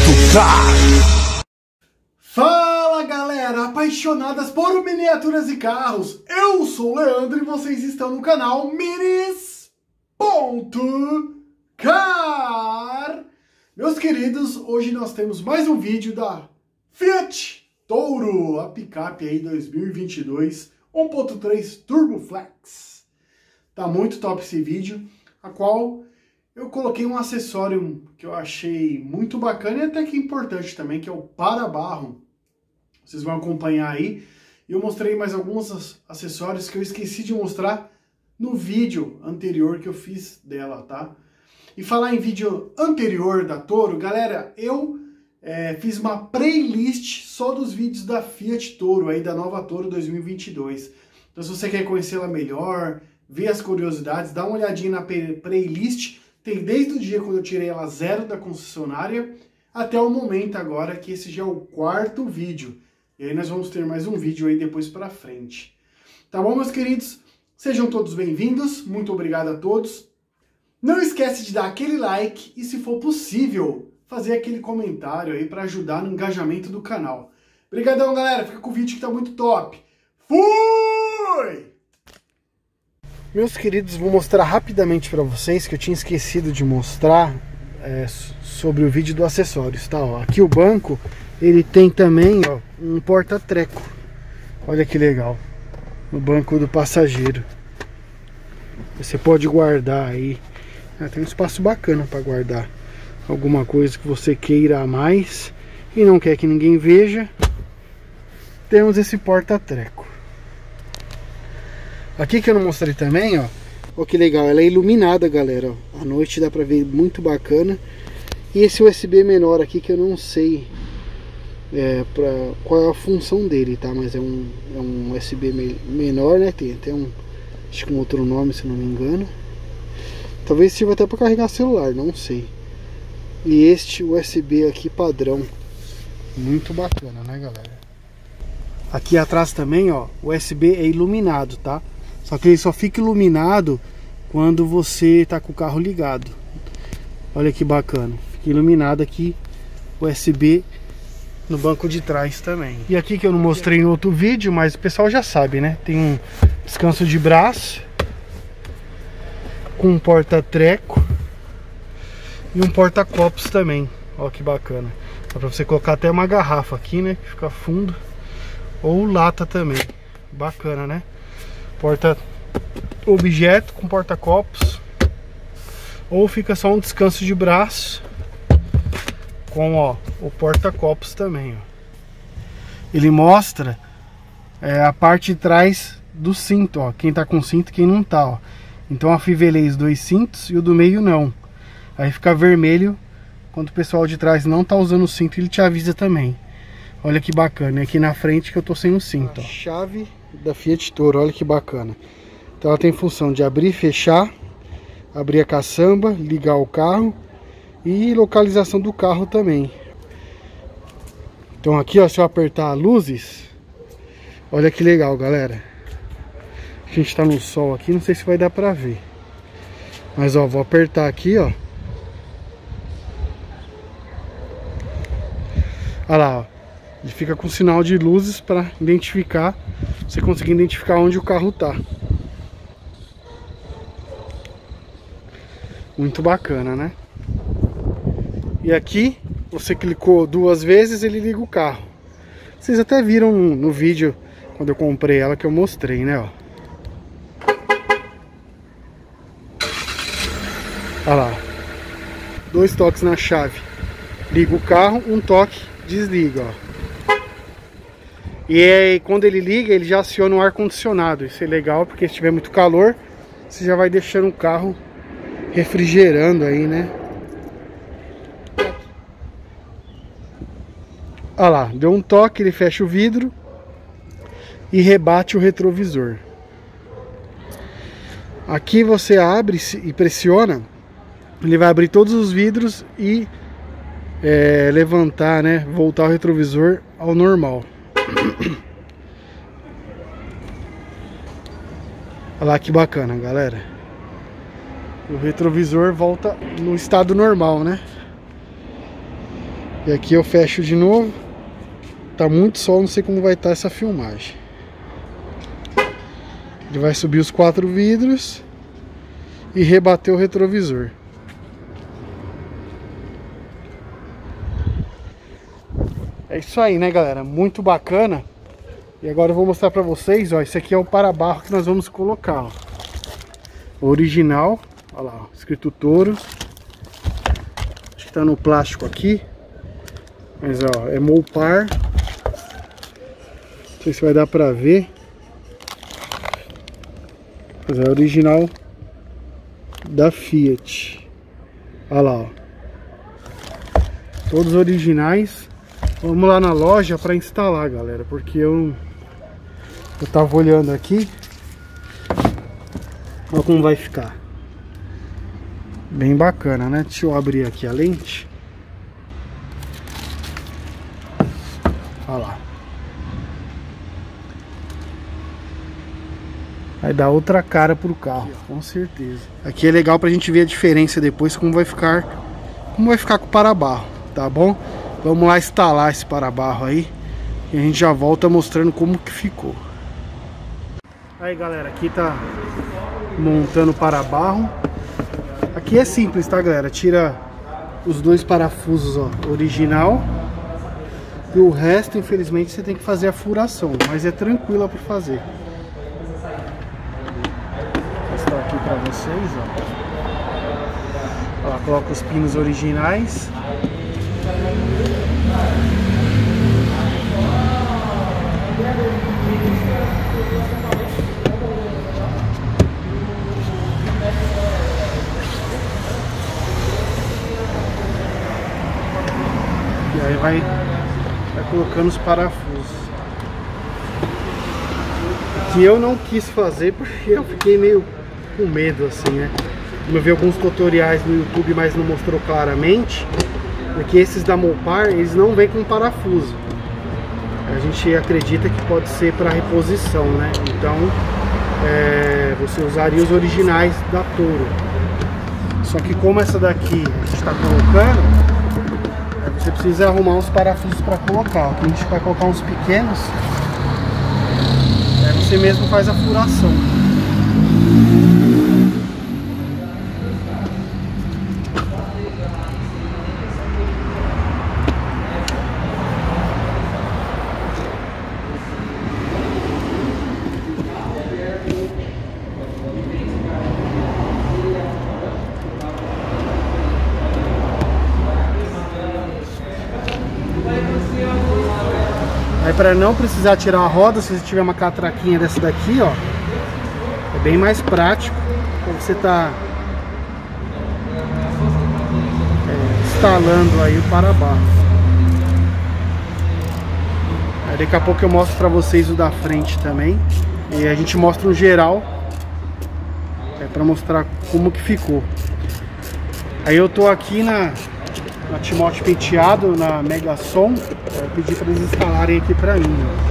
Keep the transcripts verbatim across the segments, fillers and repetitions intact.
Car. Fala galera, apaixonadas por miniaturas e carros, eu sou o Leandro e vocês estão no canal Minis ponto car. Meus queridos, hoje nós temos mais um vídeo da Fiat Toro, a picape aí dois mil e vinte e dois um ponto três Turbo Flex. Tá muito top esse vídeo, a qual eu coloquei um acessório que eu achei muito bacana e até que importante também, que é o para-barro. Vocês vão acompanhar aí. E eu mostrei mais alguns acessórios que eu esqueci de mostrar no vídeo anterior que eu fiz dela, tá? E falar em vídeo anterior da Toro, galera, eu é, fiz uma playlist só dos vídeos da Fiat Toro, aí da nova Toro dois mil e vinte e dois. Então se você quer conhecê-la melhor, ver as curiosidades, dá uma olhadinha na playlist. Tem desde o dia quando eu tirei ela zero da concessionária até o momento agora, que esse já é o quarto vídeo. E aí nós vamos ter mais um vídeo aí depois pra frente. Tá bom, meus queridos? Sejam todos bem-vindos. Muito obrigado a todos. Não esquece de dar aquele like e, se for possível, fazer aquele comentário aí para ajudar no engajamento do canal. Obrigadão, galera. Fica com o vídeo que tá muito top. Fui! Meus queridos, vou mostrar rapidamente para vocês que eu tinha esquecido de mostrar é, sobre o vídeo do acessórios, tá? Ó, aqui o banco, ele tem também, ó, um porta-treco. Olha que legal. No banco do passageiro. Você pode guardar aí. Ah, tem um espaço bacana para guardar alguma coisa que você queira a mais e não quer que ninguém veja. Temos esse porta-treco. Aqui que eu não mostrei também, ó. Ó que legal, ela é iluminada, galera, ó. À noite dá pra ver muito bacana. E esse U S B menor aqui que eu não sei é, pra, qual é a função dele, tá? Mas é um, é um U S B me, menor, né? Tem até um, acho que um outro nome, se não me engano. Talvez sirva até pra carregar celular, não sei. E este U S B aqui padrão. Muito bacana, né, galera? Aqui atrás também, ó, o U S B é iluminado, tá? Só que ele só fica iluminado quando você tá com o carro ligado. Olha que bacana. Fica iluminado aqui o U S B no banco de trás também. E aqui que eu não mostrei no outro vídeo, mas o pessoal já sabe, né? Tem um descanso de braço com um porta-treco e um porta-copos também. Olha que bacana. Dá pra você colocar até uma garrafa aqui, né? Que fica fundo. Ou lata também. Bacana, né? Porta objeto com porta-copos. Ou fica só um descanso de braço com, ó, o porta-copos também, ó. Ele mostra é, a parte de trás do cinto, ó. Quem tá com cinto e quem não tá, ó. Então afivelei os dois cintos e o do meio não. Aí fica vermelho quando o pessoal de trás não tá usando o cinto, ele te avisa também. Olha que bacana, é aqui na frente que eu tô sem o cinto, ó. Chave da Fiat Toro, olha que bacana. Então ela tem função de abrir e fechar, abrir a caçamba, ligar o carro e localização do carro também. Então aqui, ó, se eu apertar luzes, olha que legal, galera. A gente tá no sol aqui, não sei se vai dar pra ver. Mas ó, vou apertar aqui, ó. Olha lá, ó. Ele fica com sinal de luzes para identificar, você conseguir identificar onde o carro tá. Muito bacana, né? E aqui, você clicou duas vezes, ele liga o carro. Vocês até viram no, no vídeo, quando eu comprei ela, que eu mostrei, né? Ó. Olha lá. Dois toques na chave. Liga o carro, um toque, desliga, ó. E aí, quando ele liga, ele já aciona o ar-condicionado. Isso é legal, porque se tiver muito calor, você já vai deixando o carro refrigerando aí, né? Olha lá, deu um toque, ele fecha o vidro e rebate o retrovisor. Aqui você abre e pressiona, ele vai abrir todos os vidros e é, levantar, né? Voltar o retrovisor ao normal. Olha lá que bacana, galera. O retrovisor volta no estado normal, né? E aqui eu fecho de novo. Tá muito sol, não sei como vai estar essa filmagem. Ele vai subir os quatro vidros e rebater o retrovisor. É isso aí, né, galera? Muito bacana. E agora eu vou mostrar pra vocês, ó. Esse aqui é o para-barro que nós vamos colocar, ó. O original, ó lá, ó, escrito Toro. Acho que tá no plástico aqui. Mas, ó, é Mopar. Não sei se vai dar pra ver. Mas é original da Fiat. Olha lá, ó. Todos originais. Vamos lá na loja para instalar, galera, porque eu eu tava olhando aqui. Olha como vai ficar. Bem bacana, né? Deixa eu abrir aqui a lente. Olha lá. Vai dar outra cara pro carro, com certeza. Aqui é legal pra gente ver a diferença depois, como vai ficar, como vai ficar com o para-barro, tá bom? Vamos lá instalar esse para-barro aí e a gente já volta mostrando como que ficou. Aí, galera, aqui tá montando o para-barro. Aqui é simples, tá, galera? Tira os dois parafusos, ó, original. E o resto, infelizmente, você tem que fazer a furação, mas é tranquila para fazer. Vou mostrar aqui para vocês, ó. Ó, coloca os pinos originais. E aí vai, vai colocando os parafusos. Que eu não quis fazer porque eu fiquei meio com medo assim, né? Como eu vi alguns tutoriais no YouTube, mas não mostrou claramente. Porque esses da Mopar, eles não vêm com parafuso. A gente acredita que pode ser para reposição, né? Então, é, você usaria os originais da Toro. Só que como essa daqui a gente está colocando, é, você precisa arrumar uns parafusos para colocar. Aqui a gente vai colocar uns pequenos. Aí você mesmo faz a furação. Aí, para não precisar tirar a roda, se você tiver uma catraquinha dessa daqui, ó, é bem mais prático quando você tá é, instalando aí o para-barro. Aí daqui a pouco eu mostro para vocês o da frente também, e a gente mostra um geral, é, para mostrar como que ficou. Aí eu tô aqui na na Timóteo Penteado, na Mega Som. Eu pedi para eles instalarem aqui para mim, ó.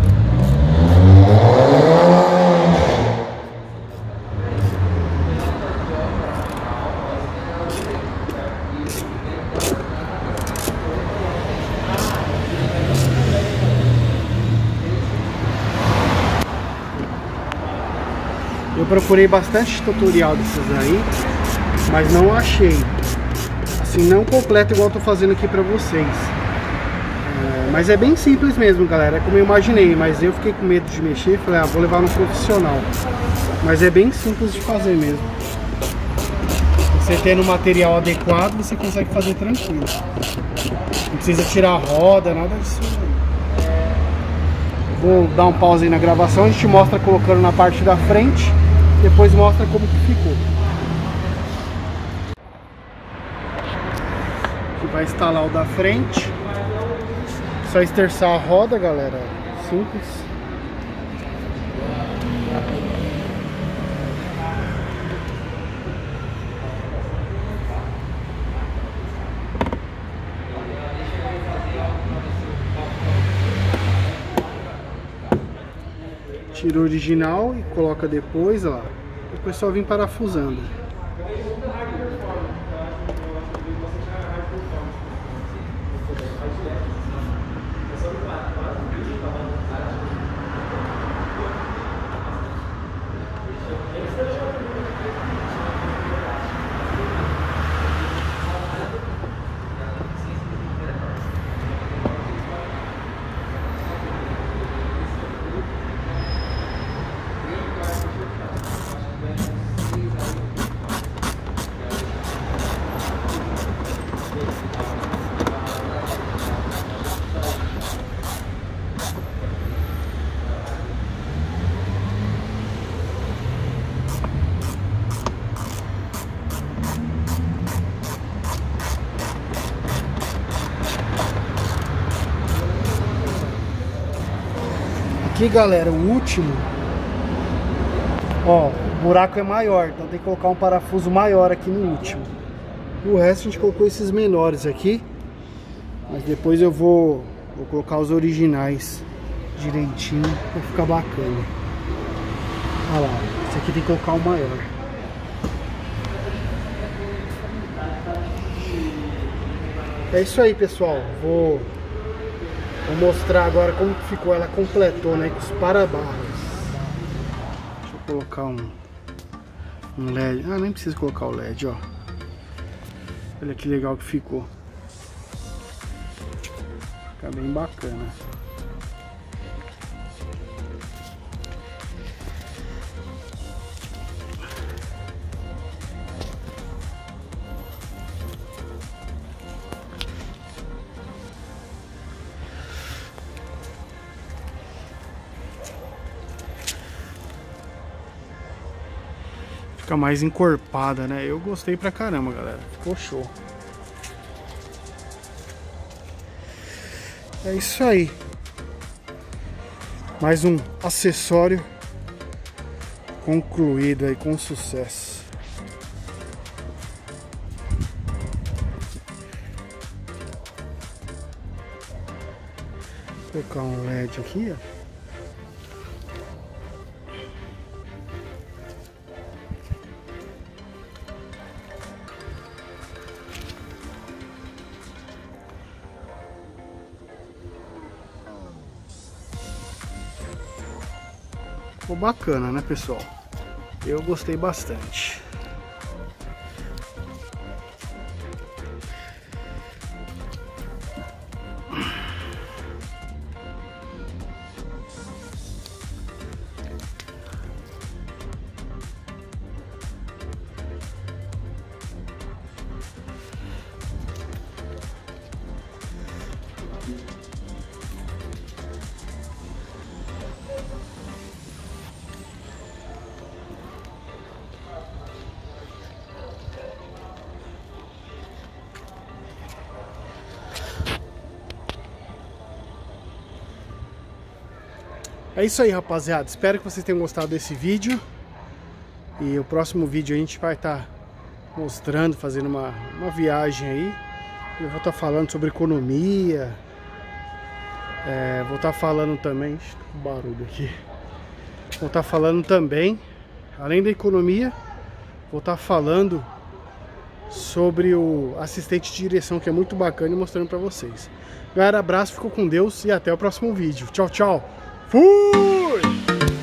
Eu procurei bastante tutorial desses aí, mas não achei. Assim, não completo igual eu tô fazendo aqui pra vocês. É, mas é bem simples mesmo, galera. É como eu imaginei, mas eu fiquei com medo de mexer. Falei, ah, vou levar no profissional. Mas é bem simples de fazer mesmo. Você tendo o material adequado, você consegue fazer tranquilo. Não precisa tirar a roda, nada disso. Vou dar um pause aí na gravação. A gente mostra colocando na parte da frente. Depois mostra como que ficou. Vai instalar o da frente. Só esterçar a roda, galera. Simples. Tira o original e coloca depois, ó. Depois só vem parafusando. Aqui, galera, o último, ó, o buraco é maior, então tem que colocar um parafuso maior aqui no último. O resto a gente colocou esses menores aqui, mas depois eu vou, vou colocar os originais direitinho pra ficar bacana. Olha lá, esse aqui tem que colocar o maior. É isso aí, pessoal. Vou Vou mostrar agora como que ficou, ela completou, né, com os para-barras. Deixa eu colocar um, um L E D. Ah, nem precisa colocar o L E D, ó. Olha que legal que ficou. Fica bem bacana. Fica mais encorpada, né? Eu gostei pra caramba, galera. Ficou show. É isso aí. Mais um acessório concluído aí com sucesso. Vou colocar um L E D aqui, ó. Ficou bacana, né, pessoal? Eu gostei bastante. É isso aí, rapaziada. Espero que vocês tenham gostado desse vídeo. E o próximo vídeo a gente vai estar tá mostrando, fazendo uma, uma viagem aí. Eu vou estar tá falando sobre economia. É, vou estar tá falando também... Ixi, tô com barulho aqui. Vou estar tá falando também, além da economia, vou estar tá falando sobre o assistente de direção, que é muito bacana, e mostrando para vocês. Galera, abraço, ficou com Deus e até o próximo vídeo. Tchau, tchau. Fui!